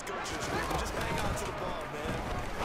those coaches screaming, just hang on to the ball, man.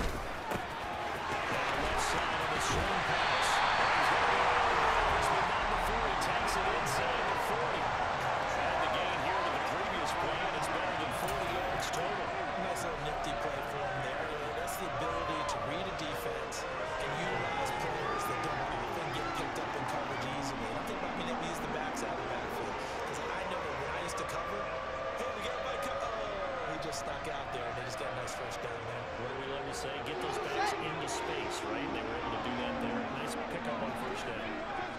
Left side of the swing pass. He's going to go with number 4. He takes it inside the 40. And the gain here to the previous play, and it's better than 40 yards total. Nice little nifty play for him there. That's the ability to read a defense and utilize players that don't often get picked up in coverage easily. I think about being able to use the backs out of the backfield. Because I know that when I used to cover, hey, we got a bike cover. Oh, he just snuck out there, and they just got a nice first down there. What do we love to say? Get those backs into space, right? They were able to do that there. Nice pickup on first down.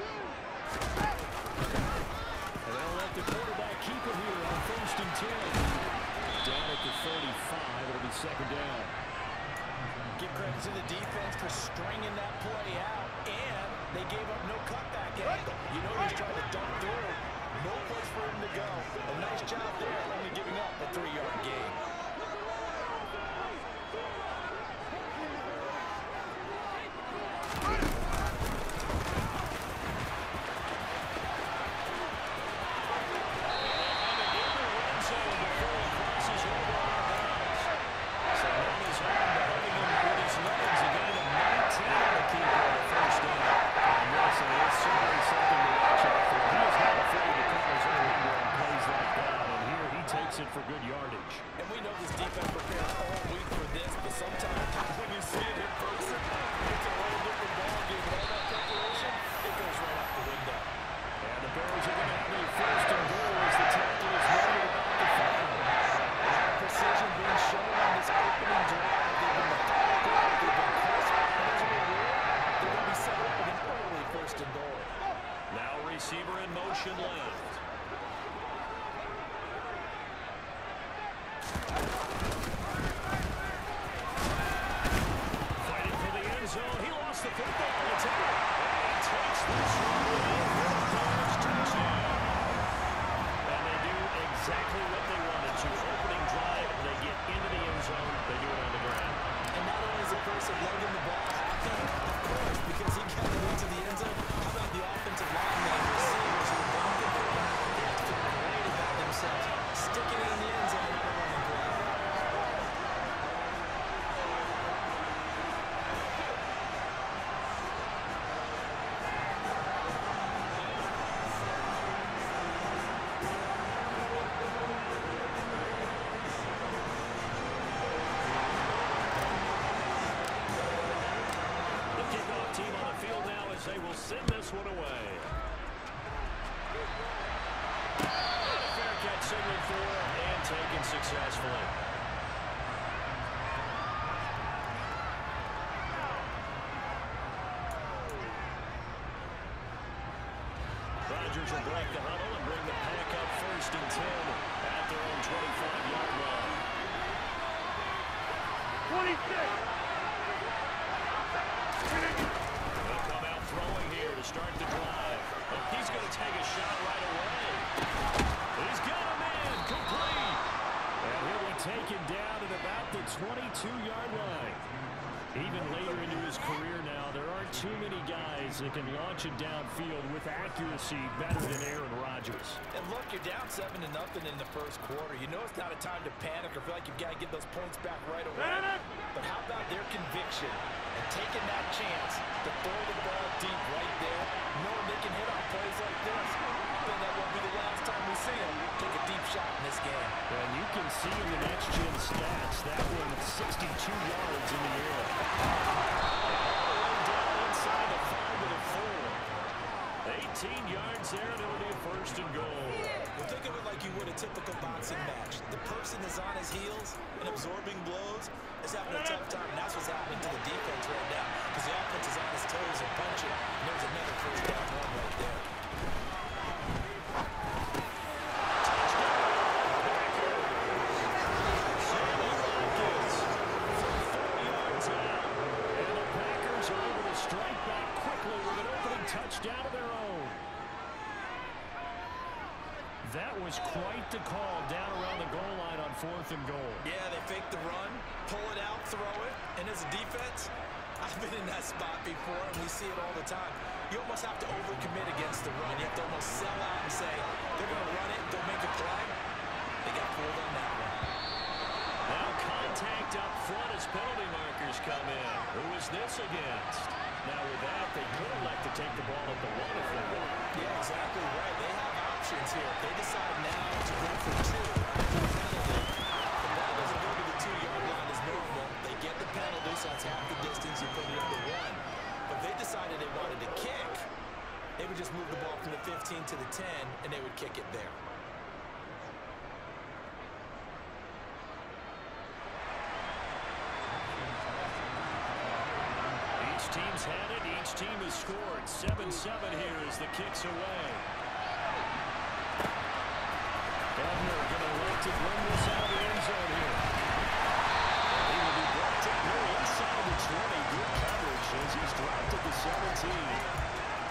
And they'll let the quarterback keep it here on 1st and 10. Down at the 35, it'll be 2nd down. Give credit to the defense for stringing that play out, and they gave up no cutback angle. You know he's trying to dump through. No place for him to go. A nice job there, only giving up a 3-yard gain. For good yardage. And we know this defense prepares all week for this, but sometimes when you see it in person, it's a whole different ballgame. All that preparation, it goes right out the window. And the Bears are going to have a 1st and goal as the tackle is ready about the 5. Precision being shown on this opening drive. They've been methodical, they've been crisp, and as a reward, they're going to be set up with an early 1st and goal. Now receiver in motion left. Zone. He lost the football. He takes this one. Touchdown. And they do exactly what they wanted to. Opening drive, they get into the end zone. They do it on the ground. And not only is the person lugging the ball happy, of course, because he got it into the end zone. How about the offensive linemen and receivers who are blocking for him? They have to feel great about themselves. Sticking it in the end zone on a running play. They will send this one away. Fair catch signaled for and taken successfully. Rodgers will break the huddle and bring the pack up 1st and 10 at their own 25-yard line. 26. Throwing here to start the drive. Oh, he's going to take a shot right away. He's got a man complete. And he'll be taken down at about the 22-yard line. Even later into his career now, there aren't too many guys that can launch it downfield with accuracy better than Aaron Rodgers. And look, you're down 7-0 in the 1st quarter. You know it's not a time to panic or feel like you've got to get those points back right away. But how about their conviction and taking that chance to throw the ball deep right there, knowing they can hit on plays like this? Then that won't be the last time we see them take a deep shot in this game. And you can see in the next-gen stats, that one 62 yards in the air. Down inside the 5 to the 4. 18 yards there, and it'll be a 1st and goal. Well, think of it like you would a typical boxing match. The person is on his heels and absorbing blows is having a tough time. And that's what's happening to the defense right now because the offense is on his toes and punching. And there's another 1st down run right there. Touchdown of their own. That was quite the call down around the goal line on 4th and goal. Yeah, they fake the run, pull it out, throw it, and as a defense, I've been in that spot before, and we see it all the time. You almost have to overcommit against the run. You have to almost sell out and say, they're going to run it, they'll make a play. They got pulled on that one. Now come in. Who is this against? Now with that, they could elect to take the ball at the 1 if they want. Yeah, exactly right. They have options here. If they decide now to go for 2, penalty. The ball doesn't go to the 2-yard line as normal. They get the penalty, so that's half the distance. You put it up to 1. But if they decided they wanted to kick, they would just move the ball from the 15 to the 10, and they would kick it there. Each team's had it. Each team has scored. 7-7 here as the kick's away. Ebner going to look to bring this out of the end zone here. He will be brought to go inside the 20. Good coverage as he's dropped at the 17.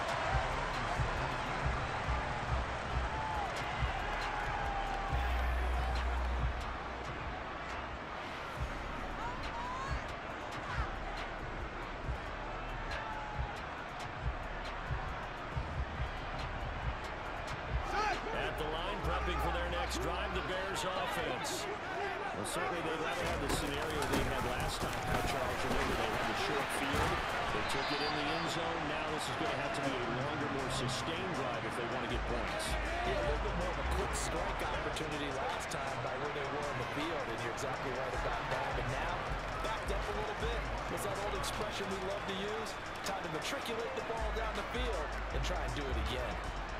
Drive the Bears offense. Well, certainly they'd rather have the scenario they had last time. Charles, remember, they had the short field. They took it in the end zone. Now this is going to have to be a longer, more sustained drive if they want to get points. Yeah, a little bit more of a quick strike opportunity last time by where they were on the field, and you're exactly right about that. But now, backed up a little bit. What's that old expression we love to use? Time to matriculate the ball down the field and try and do it again.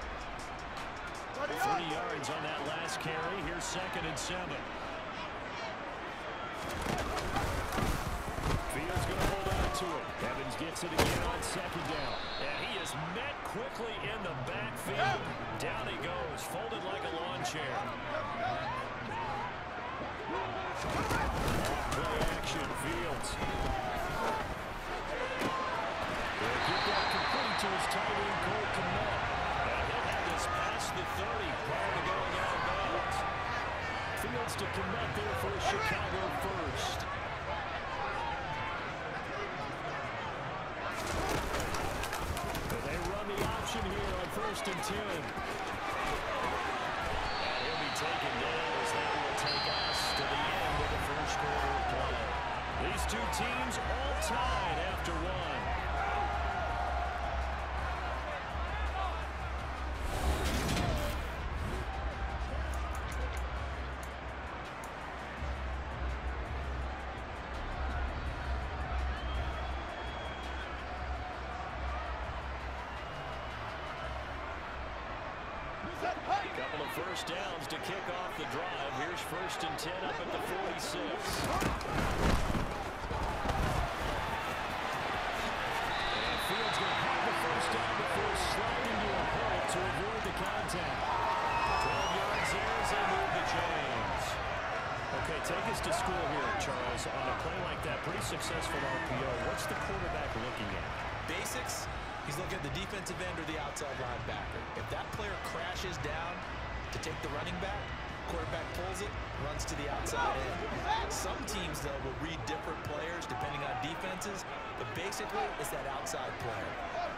30 yards on that last carry. Here's 2nd and 7. Fields going to hold on to it. Evans gets it again on 2nd down. And he is met quickly in the backfield. Down he goes, folded like a lawn chair. Play action, Fields. He'll get that complete to his tight end, Cole Kmet. Past the 30 prior to going out of bounds. Fields to Kmet there for a Chicago first. But they run the option here on 1st and 10. And he'll be taken down as that will take us to the end of the first quarter of play. These two teams all tied after 1. Couple of first downs to kick off the drive. Here's 1st and 10 up at the 46. And Fields going to have the first down before sliding to a hole to avoid the contact. 12 yards there as they move the chains. Okay, take us to school here, Charles. On a play like that, pretty successful RPO. What's the quarterback looking at? Basics. He's looking at the defensive end or the outside linebacker. If that player crashes down to take the running back, quarterback pulls it, runs to the outside end. Some teams, though, will read different players depending on defenses, but basically it's that outside player.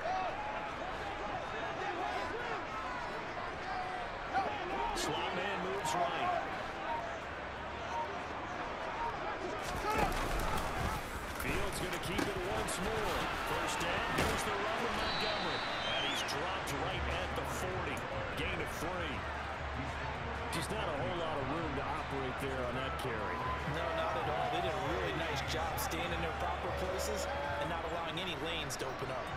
Slot man moves right. Fields going to keep it once more. First down, here's the run with Montgomery. And he's dropped right at the 40. Gain of 3. Just not a whole lot of room to operate there on that carry. No, not at all. They did a really nice job staying in their proper places and not allowing any lanes to open up.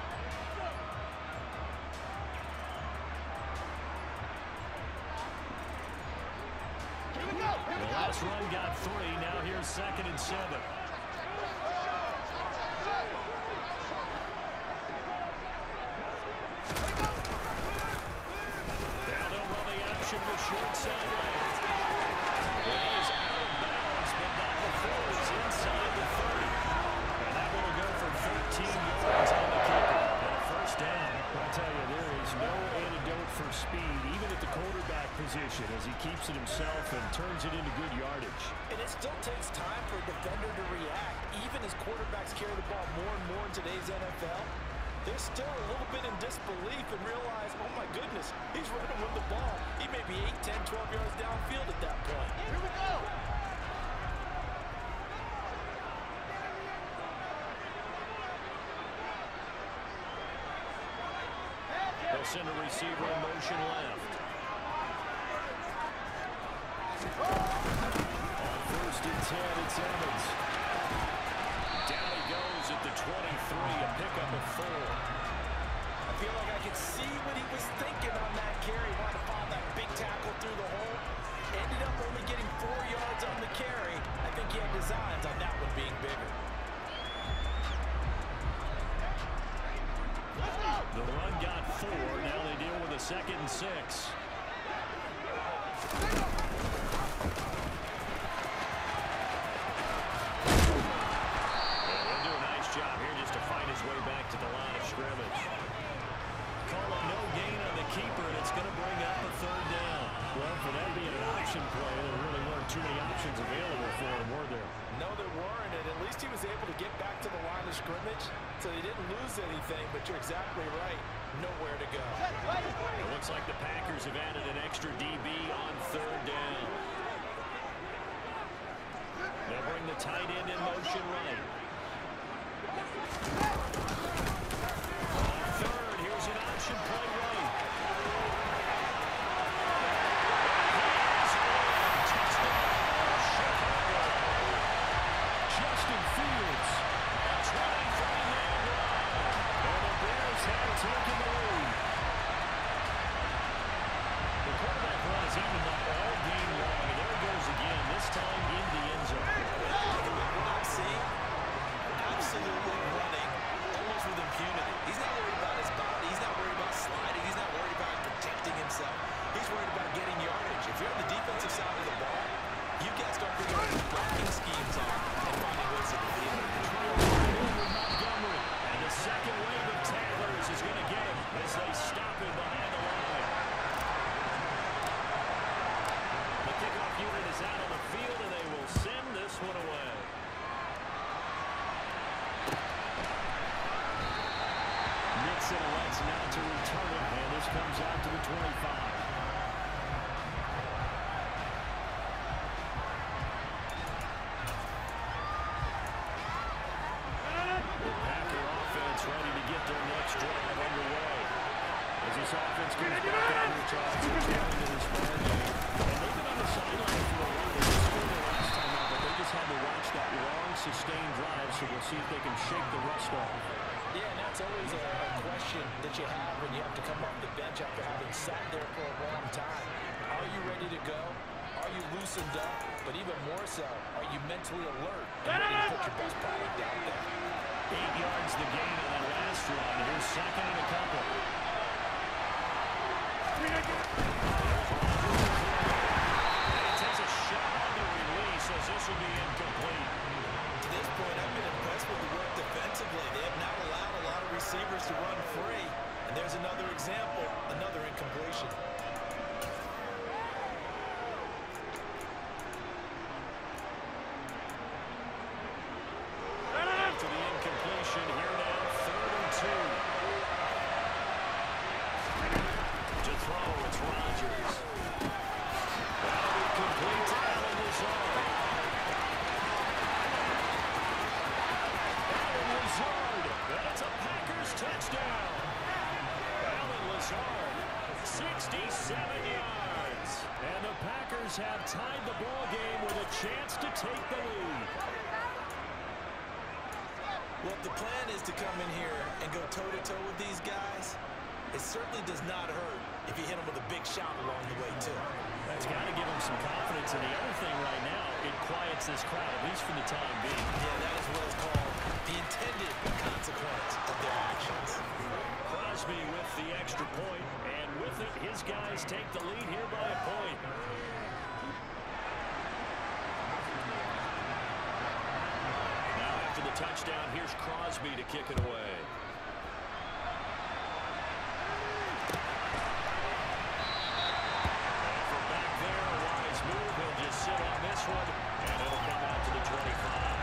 The last run got 3. Now here's 2nd and 7. Short side left. It is out of bounds, but not before it's inside the 30. And that will go for 13 yards on the kicker. And a first down. I'll tell you, there is no antidote for speed, even at the quarterback position, as he keeps it himself and turns it into good yardage. And it still takes time for a defender to react. Even as quarterbacks carry the ball more and more in today's NFL, they're still a little bit in disbelief and realize, oh my goodness, he's running with the ball. He may be 8, 10, 12 yards downfield at that point. Here we go. send a receiver in motion left. On 1st and 10, it's Evans. Down he goes at the 23, a pickup of 4. I feel like I could see what he was thinking on that carry. Wanted to find that big tackle through the hole. Ended up only getting 4 yards on the carry. I think he had designs on that one being bigger. The run got 4. Now they deal with a 2nd and 6. They'll do a nice job here just to fight his way back to the line of scrimmage. Call it no gain on the keeper, and it's going to bring up a 3rd down. Well, for that being an option play, there really weren't too many options available for him, were there? No, there weren't, and at least he was able to get back to the line of scrimmage, so he didn't lose anything, but you're exactly right. Nowhere to go. It looks like the Packers have added an extra DB on 3rd down. They'll bring the tight end in motion right. On 3rd, here's an option play right. Justin Fields, 23-yard run, and the Bears have taken the lead. The quarterback run is even up all game long, and there it goes again, this time in the end zone. What I'm seeing, absolutely running, almost with impunity. He's not worried about his body. He's not worried about sliding. He's not worried about protecting himself. He's worried about getting yardage. If you're on the defensive side of the ball, you guys start figuring out blocking schemes on and finding ways to defeat him. Montgomery, and the second wave of tacklers is going to get him as they stop him behind the line. The kickoff unit is out on the field, and they will send this one away. Nixon elects not to return it, and this comes out to the 25. Ready to get their next drive underway. As this offense comes back out here, tries to challenge in this ball game. And they've been on the sideline for a while. They just scored the last time out, but they just had to watch that long, sustained drive, so we'll see if they can shake the rust off. Yeah, and that's always a question that you have when you have to come off the bench after having sat there for a long time. Are you ready to go? Are you loosened up? But even more so, are you mentally alert and ready to put your best product out there? 8 yards the gain on that last run. Here's 2nd and a couple. And it takes a shot on the release as this will be incomplete. To this point, I've been impressed with the work defensively. They have not allowed a lot of receivers to run free. And there's another example, another incompletion. After the incompletion, here now, 3rd and 2. To throw, it's Rodgers. That'll be complete to Allen Lazard. Allen Lazard, that's a Packers touchdown. Allen Lazard, 67 yards. And the Packers have tied the ball game with a chance to take the lead. Well, if the plan is to come in here and go toe-to-toe with these guys, it certainly does not hurt if you hit them with a big shot along the way, too. That's got to give them some confidence. And the other thing right now, it quiets this crowd, at least for the time being. Yeah, that is what is called the intended consequence of their actions. Crosby with the extra point, and with it, his guys take the lead here by a point. Now after the touchdown, here's Crosby to kick it away. And from back there, a wise move. He'll just sit on this one, and it'll come out to the 25.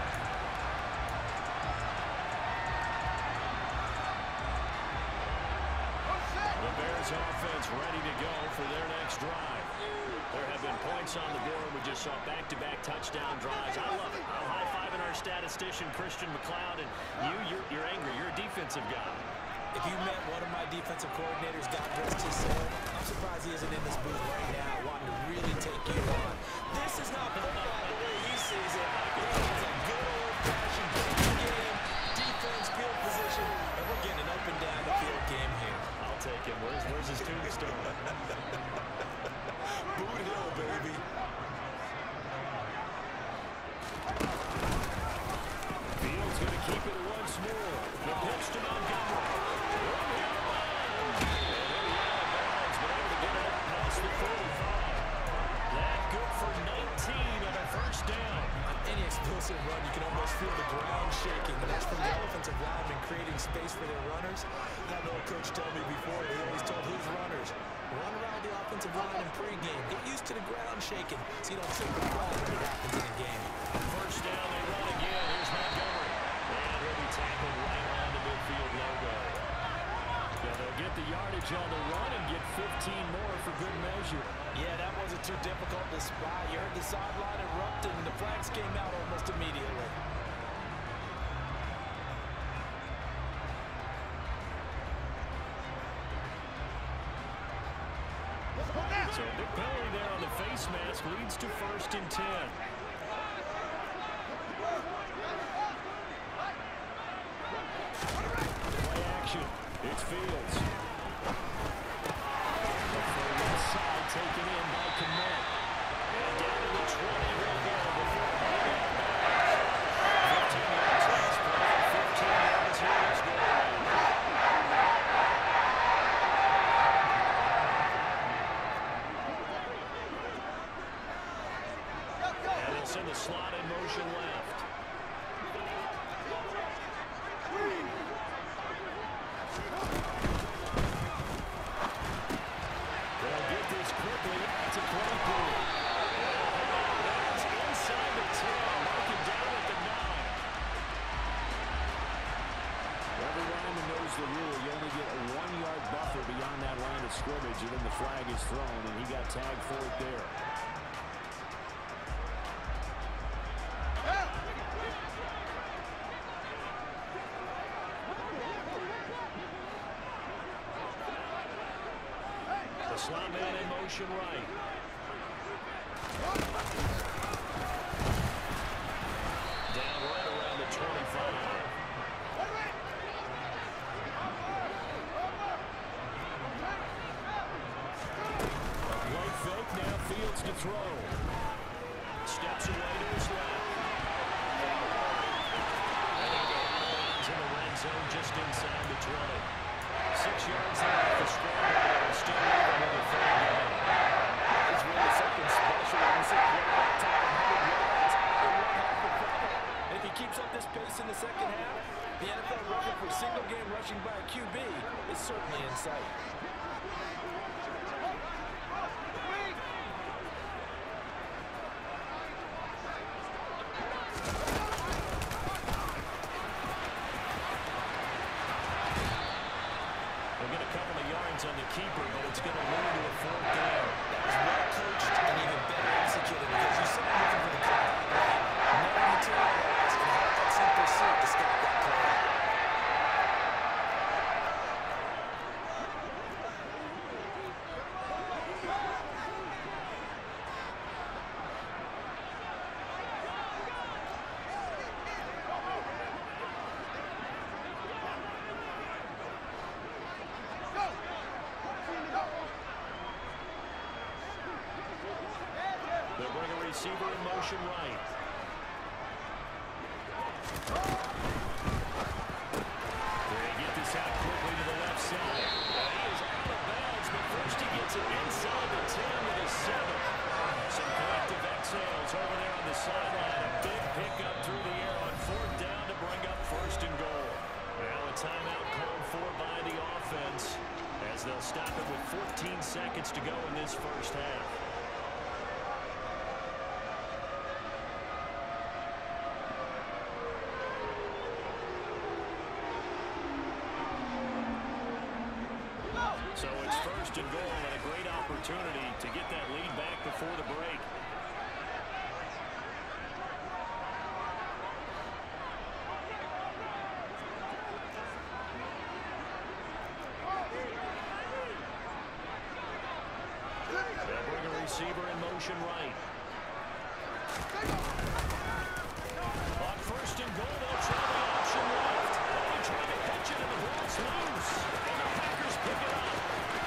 The Bears offense ready to go for their next drive. There have been points on the board. We just saw back-to-back touchdown drives. I love it. I'm high-fiving our statistician, Christian McLeod, and you're angry. You're a defensive guy. If you met one of my defensive coordinators, God rest his soul, I'm surprised he isn't in this booth right now wanting to really take you on. This is not football the way he sees it. It's a good old-fashioned game, defense, field position, and we're getting an up and down the field game here. I'll take him. Where's his tombstone? Boot Hill, baby. Fields going to keep it once more. The pitch to Montgomery. That good for 19 and a first down. On any explosive run, you can almost feel the ground shaking, and that's from the offensive linemen creating space for their runners. I had an old coach tell me before, he always told his runners, run around the offensive line in pregame. Get used to the ground shaking so you don't slip and fall when it happens in a game. First down, they run again. Here's Montgomery. And he'll be tackled right on the midfield logo. Yeah, they'll get the yardage on the run and get 15 more for good measure. Yeah, that wasn't too difficult to spot. You heard the sideline erupt, and the flags came out almost immediately. So a big penalty there on the face mask leads to 1st and 10. Play action. It's Fields. The full left side taken in by Kmet. And down to the 20 he'll go before holding it back. 15 yards last play. 15 yards here is good. And it's in the slot in motion left. They'll get this quickly to Claypool. That's inside the 10, marking down at the 9. Every lineman knows the rule. You only get a 1-yard buffer beyond that line of scrimmage, and then the flag is thrown, and he got tagged for it there. The slot man in motion right. Down right around the 25. Right fake, now Fields to throw. Steps away to his left. To the red zone just inside the 20. 6 yards left. The scramble still moving in the third down. It's really something special when you see quarterback time 100 yards in one half the field. And if he keeps up this pace in the second half, the NFL record for single-game rushing by a QB is certainly in sight. They'll get a couple of yards on the keeper, but it's going to lead to a 4th down. That was well coached and even better executed because you saw him looking for the cut out lane. Never materialized, and had that same pursuit to stop that play. They'll bring a receiver in motion right. They get this out quickly to the left side. He is out of bounds, but first he gets it inside the 10 to the 7. Some collective exhales over there on the sideline. A big pickup through the air on 4th down to bring up 1st and goal. Now a timeout called for by the offense as they'll stop it with 14 seconds to go in this first half. So it's 1st and goal and a great opportunity to get that lead back before the break. motion right. On first and goal, they'll try the option left. They try to pitch it, and the ball's loose. And the Packers pick it up.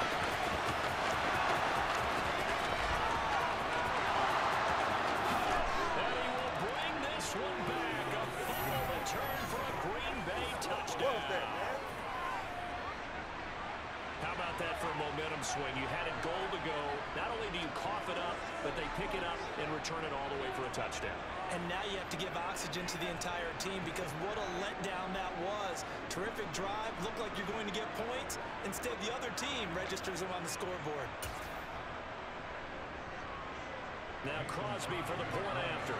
And he will bring this one back. A fumble return for a Green Bay touchdown. How about that for a momentum swing? You had it goal to go. Not only do you cough it up, but they pick it up and return it all the way for a touchdown. And now you have to give oxygen to the entire team because what a letdown that was. Terrific drive. Looked like you're going to get points. Instead, the other team registers them on the scoreboard. Now Crosby for the point after.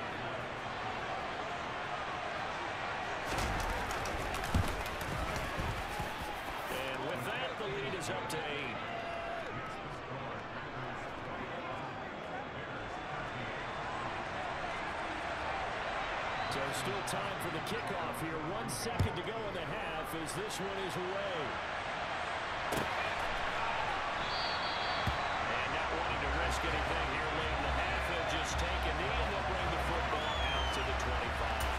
And with that, the lead is up to 8. So still time for the kickoff here. 1 second to go in the half as this one is away. And not wanting to risk anything here late in the half, they'll just take a knee and they'll bring the football out to the 25.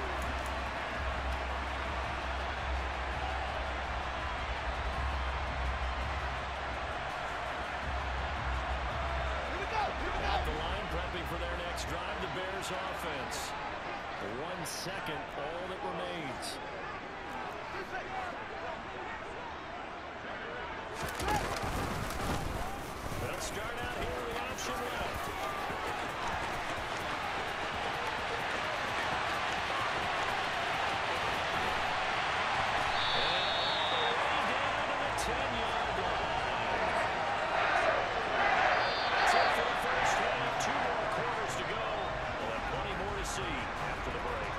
At the line, prepping for their next drive, the Bears offense. 1 second, all that remains. They'll start out here with option left. And all the way down to the 10-yard line. That's it for the first half. 2 more quarters to go. We'll have plenty more to see after the break.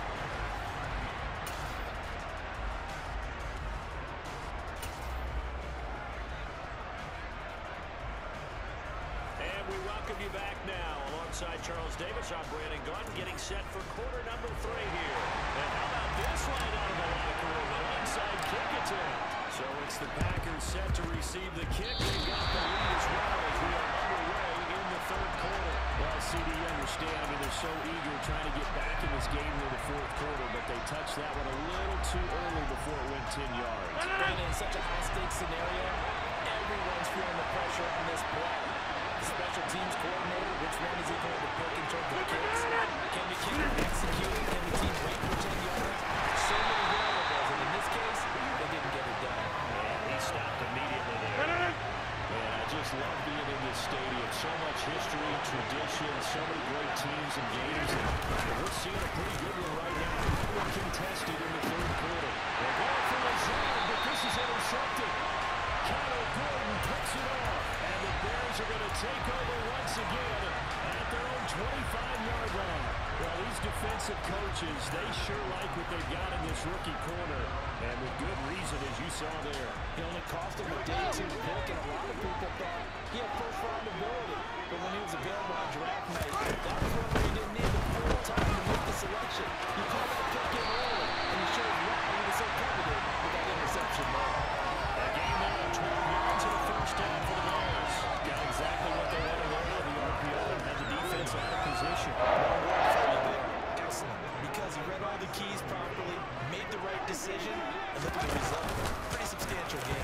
And we welcome you back now. Alongside Charles Davis, I'm Brandon Gaudin, getting set for quarter number 3 here. And how about this line out of the locker room? An onside kick attempt. So it's the Packers set to receive the kick. They've got the lead as well as we are underway in the 3rd quarter. Well, CD, you understand. I mean, they're so eager trying to get back in this game in the 4th quarter, but they touched that one a little too early before it went 10 yards. And in such a high-stakes scenario, everyone's feeling the pressure on this play. The special teams coordinator, which one is he going to pick in terms of kicks? Can the kicker execute? Can the team wait for 10 yards? So many variables, and in this case, they didn't get it done. And he stopped immediately there. And I just love being in this stadium. So much history, tradition, so many great teams and games. And we're seeing a pretty good one right now. We're contested in the 3rd quarter. They're going for a zone, but this is intercepted. Connor Gordon picks it off. And the Bears are going to take over once again at their own 25-yard line. Well, these defensive coaches, they sure like what they've got in this rookie corner. And with good reason, as you saw there. He only cost him a day 2 pick, and a lot of people thought he had first-round ability. But when he was available on draft night, that was when he didn't need the full time to make the selection. He called that pick in early, and he showed why he was so coveted with that interception there. A game there on 12 yards in the first half for the Bears. Got exactly what they wanted there. The RPO had the defense out of position. Excellent, because he read all the keys properly, made the right decision, and look at the result. Pretty substantial game.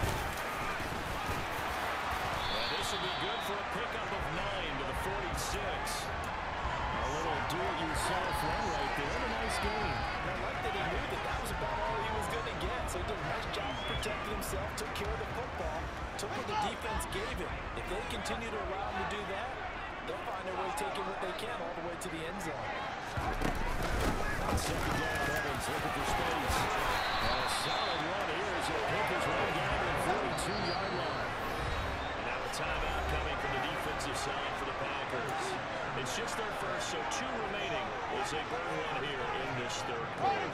And this will be good for a pickup of 9 to the 46. A little do-it-yourself run right there. What a nice game. And I like that he knew that that was about all he was going to get. So he did a nice job of protecting himself, took care of the football, took what the defense gave him. If they continue to allow him to do that, they'll find their way taking what they can all the way to the end zone. On 2nd down, Evans looking for space. And a solid run here as the Packers run down to the 42-yard line. And now a timeout coming from the defensive side for the Packers. It's just their first, so 2 remaining as they burn one here in this 3rd quarter.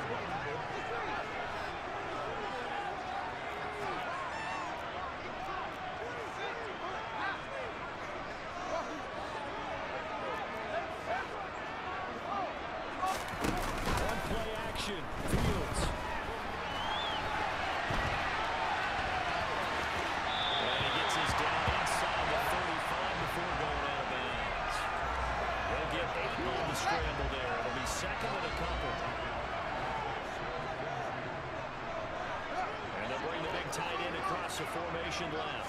Fields. And he gets his down inside the 35 before going out of bounds. minutes of formation left.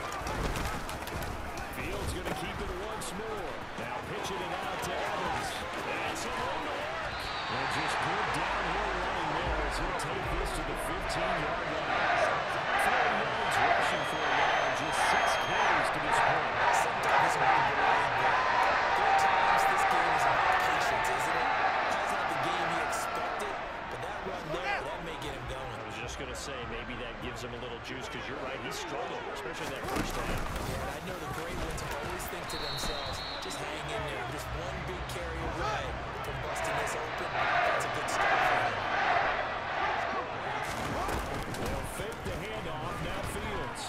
Fields going to keep it once more. Now pitching it out to Evans. That's a room to work. And just good downhill running there as he'll take this to the 15-yard line. 40 yards rushing for a yard, just 6 carries to this point. Sometimes there are times this game is about patience, isn't it? That's not the game he expected, but that run there, that may get him going. I was just going to say, maybe that gives him a little juice, because you're right, he struggled, especially that first half. Yeah, and I know the great ones always think to themselves, just hang in there, just one big carry away from busting this open. That's a good start for him. They'll fake the handoff, now Fields.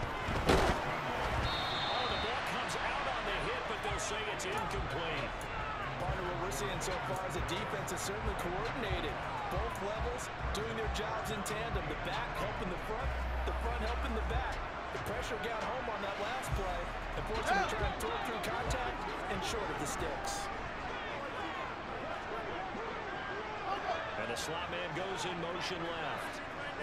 Oh, the ball comes out on the hit, but they'll say it's incomplete. Partner, what we're seeing so far is the defense is certainly coordinated. Both levels doing their jobs in tandem. The back helping the front helping the back. The pressure got home on that last play and forced him to try and throw through contact and short of the sticks. And the slot man goes in motion left.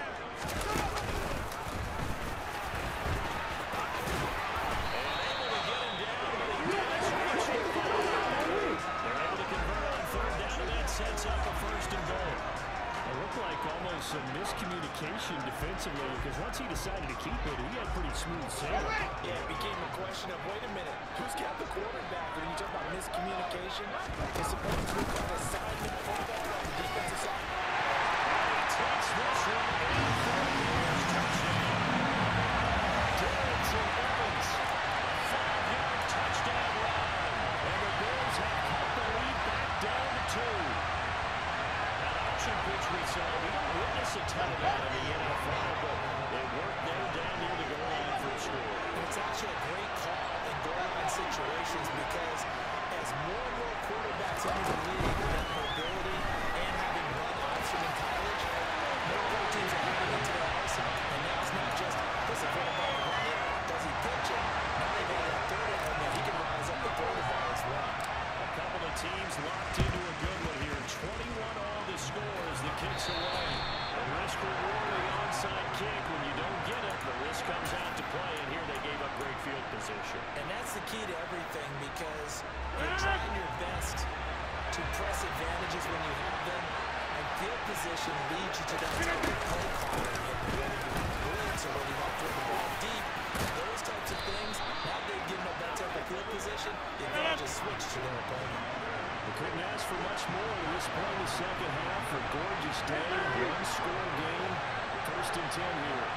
Sets up a first and goal. It looked like almost some miscommunication defensively, because once he decided to keep it, he had pretty smooth sailing. Yeah, it became a question of, wait a minute, who's got the quarterback? When you talk about miscommunication, it's supposed to be an assignment quarterback on the defensive side. He takes this one in for a huge touchdown. Darrington Evans, 5-yard touchdown run. And the Bills have cut the lead back down to 2. Pitch we saw. We don't witness a ton of that in the NFL, but they work there down near the goal line for a score. And it's actually a great call in goal line situations, because as more and more quarterbacks enter the league with that mobility and having run option in college, more other teams are heading into their arsenal. And now it's not just, listen, for the ball run it, does he pitch it? Now they've got that third element. He can rise up the throw the ball as well. A couple of teams locked into a good one here. 21 all the score as the kick's away. A risk reward the onside kick. When you don't get it, the risk comes out to play, and here they gave up great field position. And that's the key to everything, because you're trying your best to press advantages when you have them, and field position leads you to that type of play calling, and whether you blitz or whether you want to throw the ball deep, those types of things. Now they've given up that type of field position, they've got to just switch to their opponent. They couldn't ask for much more at this point in the second half. A gorgeous day, one-score game. First and 10 here.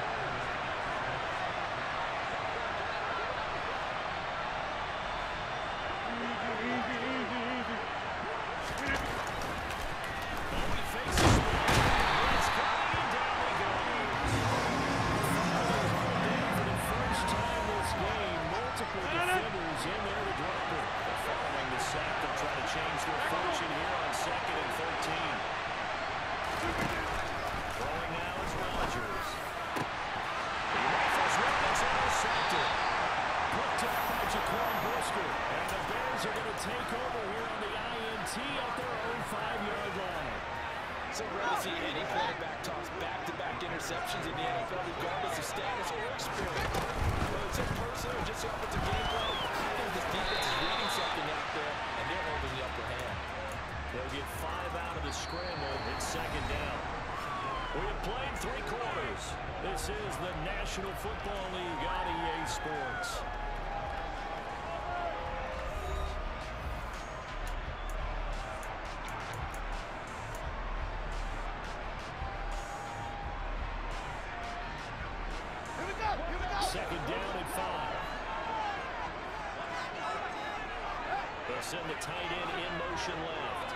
So rare to see any quarterback toss back-to-back interceptions in the NFL, regardless of status or experience. Whether it's in person or just offensive game play, I think this defense is reading something out there, and they're holding the upper hand. They'll get 5 out of the scramble. It's second down. We have played 3 quarters. This is the National Football League on EA Sports. Second down and 5. They'll send the tight end in motion left.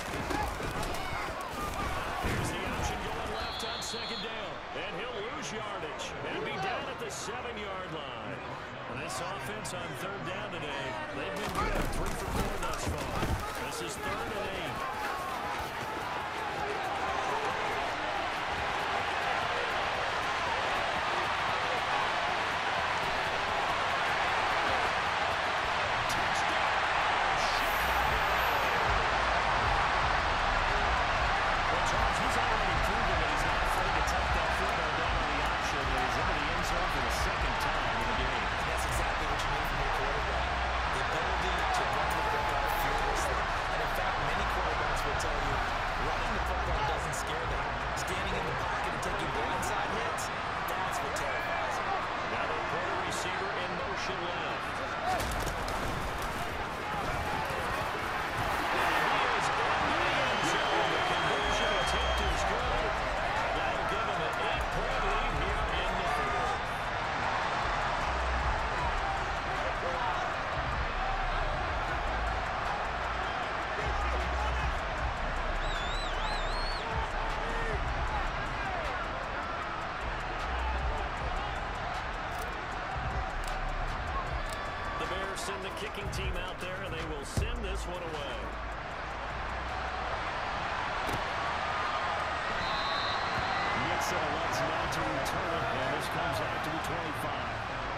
Here's the option going left on second down. And he'll lose yardage and be down at the 7-yard line. And this offense on third down today, they've been good. 3 for 4 thus far. This is 3rd and 8. He's already proven that he's not afraid to take that football down on the option. He's into the end zone send the kicking team out there, and they will send this one away. Gets it, elects not to return it, and this comes out to the 25.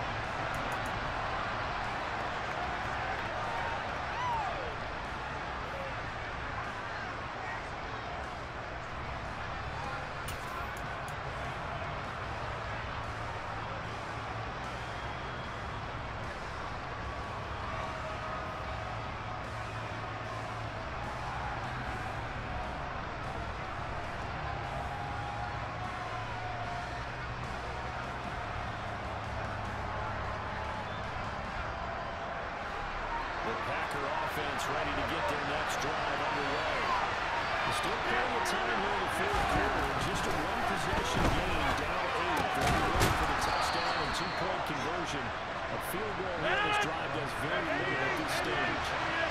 Packer offense ready to get their next drive underway. There's still plenty of time here in the fourth quarter. Just a one-possession game, down 8. They're ready for the touchdown and two-point conversion. A field goal here in this drive does very little at this stage.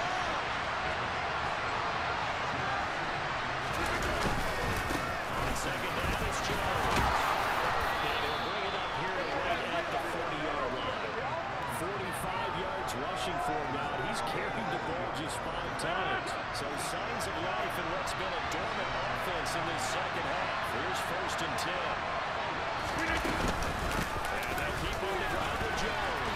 On second down, it's Jones. And they'll bring it up here right at the 40-yard line. 45 yards rushing for him now. He's carried the ball just 5 times. So signs of life in what's been a dormant offense in this second half. Here's 1st and 10. And they'll keep on the ground with Jones.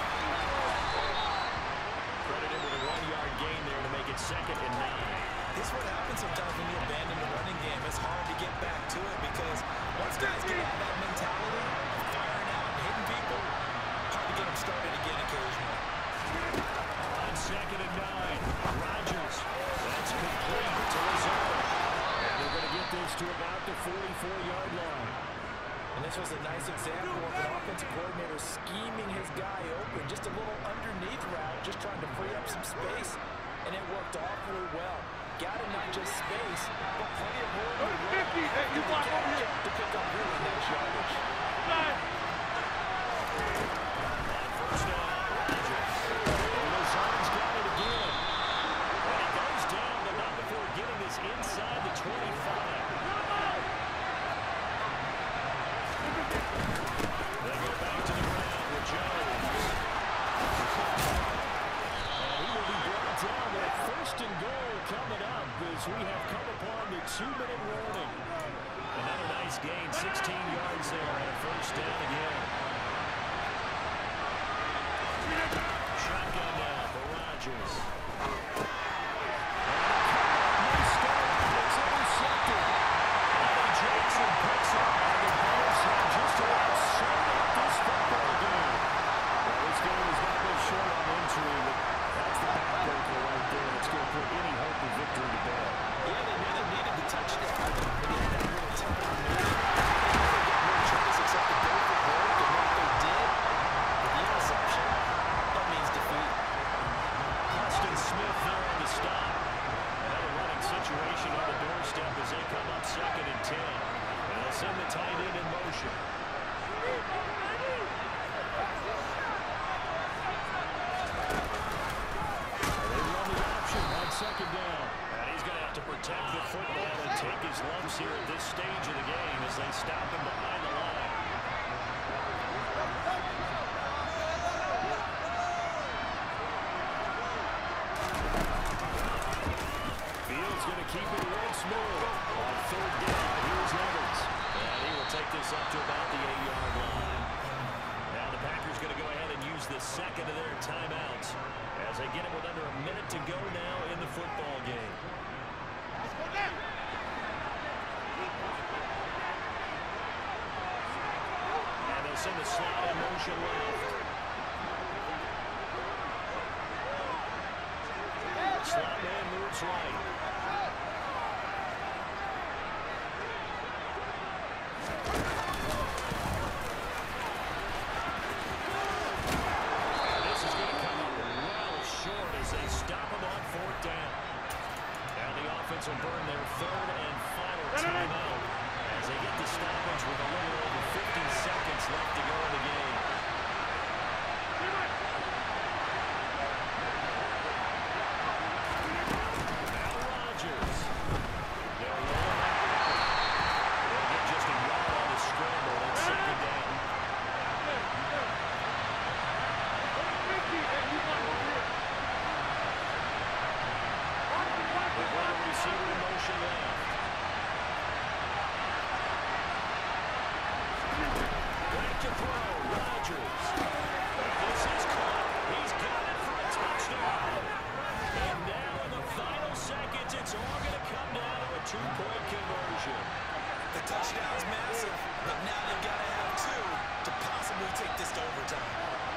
Credited with a 1-yard gain there to make it 2nd and 9. This is what happens sometimes when you abandon the running game. It's hard to get back to it because once guys get out of that mentality of firing out and hitting people, hard to get them started again occasionally. On 2nd and 9, Rodgers. That's complete to Lazard. And they're going to get this to about the 44-yard line. And this was a nice example of an offensive coordinator scheming his guy open. Just a little underneath route, just trying to free up some space. And it worked awfully well. Got him not just space, but plenty of room to run. You block over here to pick up really nice yardage. First down, Rodgers. And Lazard's got it again. And he goes down, but not before getting this inside the 25. They go back to the ground with Jones. And he will be brought down with 1st and goal coming up as we have come upon the 2-minute warning. Another nice gain, 16 yards there on a 1st down again. Shotgun now for Rodgers. It's intercepted. Eddie Jackson picks up, and the Bears have just about shut up this football game. Well, this game has not been short on injury, but that's the backbreaker right there. It's going to put any hope of victory to bed. Yeah, they really needed the touchdown. But he had that little time. They got no choice except to go for broke, and what they did with the interception, that means defeat. Austin Smith there on the stop. Another running situation on the doorstep as they come up 2nd and 10. And they'll send the tight end in motion. They run the option on 2nd down. And he's going to have to protect the football and take his lumps here at this stage of the game as they stop him behind the line. Fields going to keep it once more. On 3rd down, here's Evans. And he will take this up to about the 8-yard line. Now the Packers going to go ahead and use the 2nd of their timeouts as they get it with under a minute to go now in the football game. And they'll send the slot in motion left. Slot man moves right. This is going to come up well short as they stop him on 4th down. Now the offense will burn their 3rd and final timeout as they get the stoppage with a little over 50 seconds left to go in the game. Now Rodgers. They'll get just a yard on the scramble and 2nd down. two-point conversion. The touchdown's massive, but now they've got to have two to possibly take this to overtime.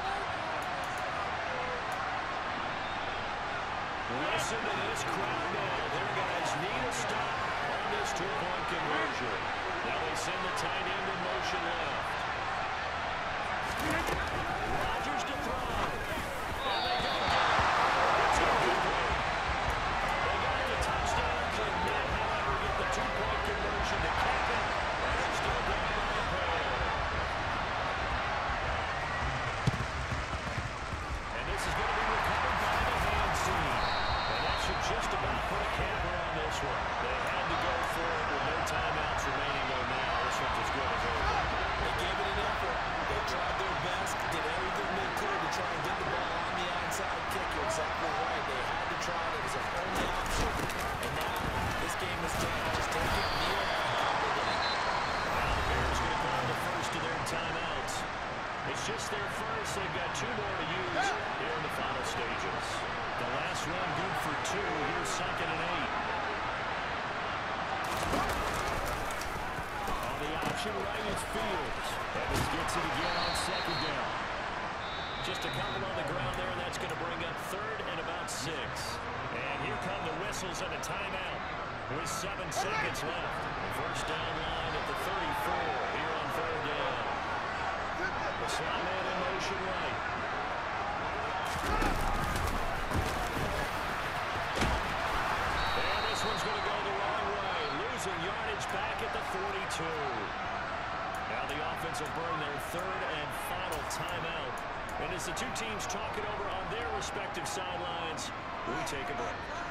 Listen to this crowd now. Their guys need a stop on this two-point conversion. Now they send the tight end in motion left. Rodgers to throw. And they go get it. It's incomplete. They got the touchdown. Could not, however, get the two-point conversion to cap it. And they're still down by a pair. And this is going to be recovered by the hands team. And that should just about put a camper on this one. They had to go for it with no timeouts remaining, though now. This one's as good as over. They gave it an effort. They tried their best, did everything they could to try and get the ball on the onside kick. You're exactly right. They had to try it. It was their only option. And now this game is done. Just take it, kneel, and call it in. Now the Bears going to call the first of their timeouts. It's just their first. They've got two more to use here in the final stages. The last one good for two. Here's 2nd and 8. On the option right is Fields. Evans gets it again on 2nd down. Just a couple on the ground there, and that's going to bring up 3rd and about 6. And here come the whistles and a timeout with 7 seconds left. The first down line at the 34 here on 3rd down. The slot man in motion right. And this one's going to go the wrong way. Losing yardage back at the 42. Now the offense will burn their 3rd and final timeout. And as the two teams talk it over on their respective sidelines, we take a break.